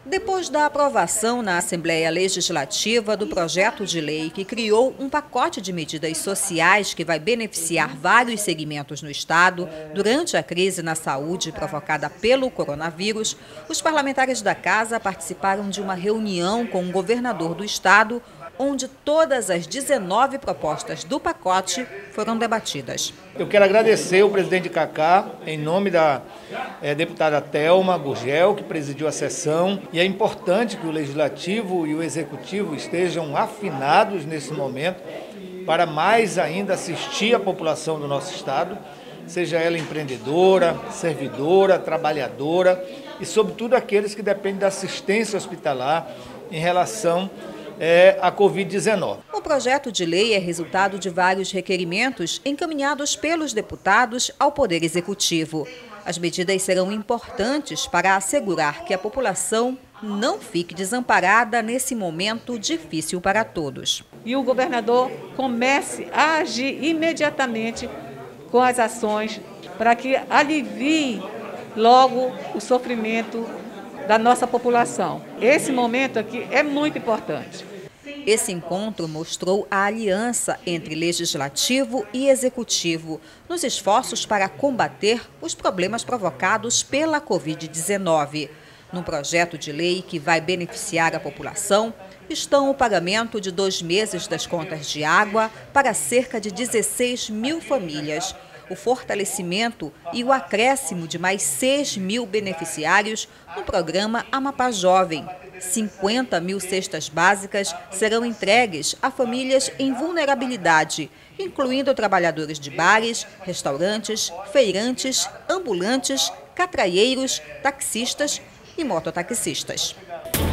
Depois da aprovação na Assembleia Legislativa do projeto de lei que criou um pacote de medidas sociais que vai beneficiar vários segmentos no Estado durante a crise na saúde provocada pelo coronavírus, os parlamentares da Casa participaram de uma reunião com o governador do Estado, onde todas as 19 propostas do pacote foram debatidas. Eu quero agradecer o presidente Cacá, em nome da deputada Thelma Gurgel, que presidiu a sessão. E é importante que o Legislativo e o Executivo estejam afinados nesse momento para mais ainda assistir a população do nosso Estado, seja ela empreendedora, servidora, trabalhadora e, sobretudo, aqueles que dependem da assistência hospitalar em relação a Covid-19. O projeto de lei é resultado de vários requerimentos encaminhados pelos deputados ao Poder Executivo. As medidas serão importantes para assegurar que a população não fique desamparada nesse momento difícil para todos. E o governador comece a agir imediatamente com as ações para que alivie logo o sofrimento da nossa população. Esse momento aqui é muito importante. Esse encontro mostrou a aliança entre Legislativo e Executivo nos esforços para combater os problemas provocados pela Covid-19. No projeto de lei que vai beneficiar a população, estão o pagamento de 2 meses das contas de água para cerca de 16 mil famílias, o fortalecimento e o acréscimo de mais 6 mil beneficiários no programa Amapá Jovem. 50 mil cestas básicas serão entregues a famílias em vulnerabilidade, incluindo trabalhadores de bares, restaurantes, feirantes, ambulantes, catraieiros, taxistas e mototaxistas.